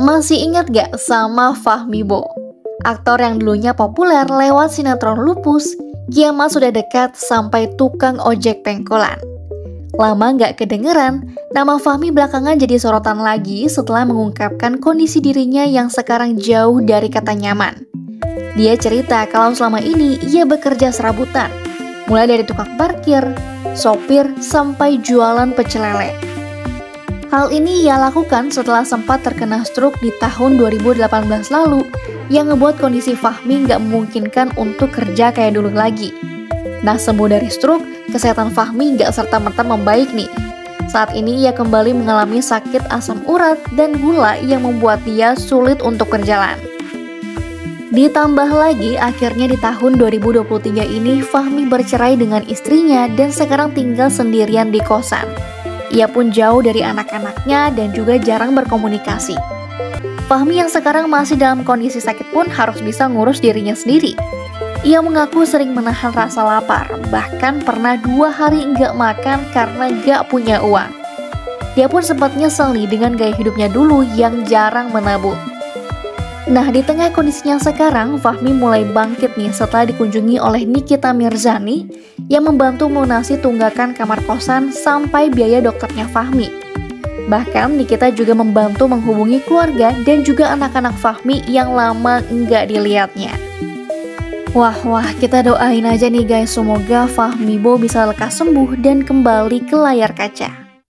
Masih ingat gak sama Fahmi Bo? Aktor yang dulunya populer lewat sinetron Lupus, kiamat sudah dekat sampai tukang ojek pengkolan. Lama gak kedengeran, nama Fahmi belakangan jadi sorotan lagi setelah mengungkapkan kondisi dirinya yang sekarang jauh dari kata nyaman. Dia cerita kalau selama ini ia bekerja serabutan, mulai dari tukang parkir, sopir, sampai jualan pecel lele. Hal ini ia lakukan setelah sempat terkena stroke di tahun 2018 lalu, yang ngebuat kondisi Fahmi gak memungkinkan untuk kerja kayak dulu lagi. Nah, sembuh dari stroke, kesehatan Fahmi gak serta-merta membaik nih. Saat ini ia kembali mengalami sakit asam urat dan gula yang membuat dia sulit untuk berjalan. Ditambah lagi, akhirnya di tahun 2023 ini Fahmi bercerai dengan istrinya dan sekarang tinggal sendirian di kosan. Ia pun jauh dari anak-anaknya dan juga jarang berkomunikasi. Fahmi yang sekarang masih dalam kondisi sakit pun harus bisa ngurus dirinya sendiri. Ia mengaku sering menahan rasa lapar, bahkan pernah 2 hari nggak makan karena nggak punya uang. Dia pun sempat nyesel nih dengan gaya hidupnya dulu yang jarang menabung. Nah, di tengah kondisinya sekarang, Fahmi mulai bangkit nih setelah dikunjungi oleh Nikita Mirzani yang membantu melunasi tunggakan kamar kosan sampai biaya dokternya Fahmi. Bahkan Nikita juga membantu menghubungi keluarga dan juga anak-anak Fahmi yang lama nggak dilihatnya. Wah, kita doain aja nih guys, semoga Fahmi Bo bisa lekas sembuh dan kembali ke layar kaca.